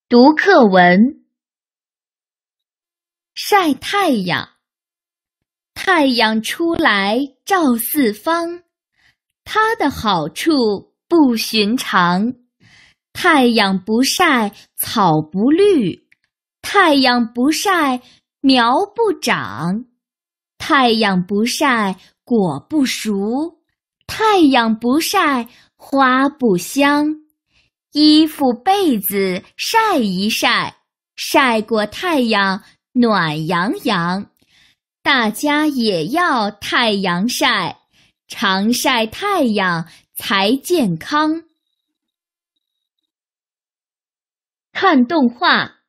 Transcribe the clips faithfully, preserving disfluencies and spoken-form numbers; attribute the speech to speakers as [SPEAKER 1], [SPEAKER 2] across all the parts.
[SPEAKER 1] 读课文：晒太阳。太阳出来照四方，它的好处不寻常。太阳不晒草不绿，太阳不晒苗不长，太阳不晒果不熟，太阳不晒花不香。衣服被子晒一晒，晒过太阳暖洋洋。大家也要太阳晒，常晒太阳才健康。看动画。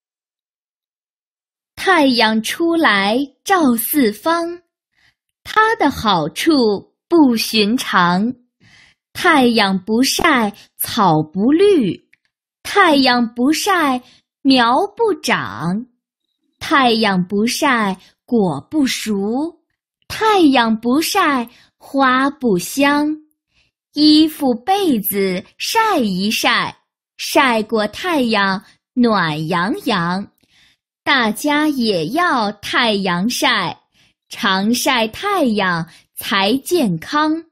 [SPEAKER 1] 太阳出来照四方，它的好处不寻常。太阳不晒草不绿，太阳不晒苗不长，太阳不晒果不熟，太阳不晒花不香。衣服被子晒一晒，晒过太阳暖洋洋。大家也要太阳晒，常晒太阳才健康。